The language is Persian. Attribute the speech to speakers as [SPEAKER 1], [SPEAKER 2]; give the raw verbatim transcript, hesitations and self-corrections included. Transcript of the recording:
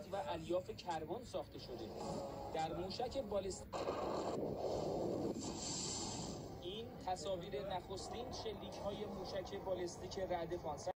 [SPEAKER 1] اسید و الیاف کربن ساخته شده. در موشک بالستیک این تصاویر نخستین شلیک‌های موشک بالستیک رعد پانصد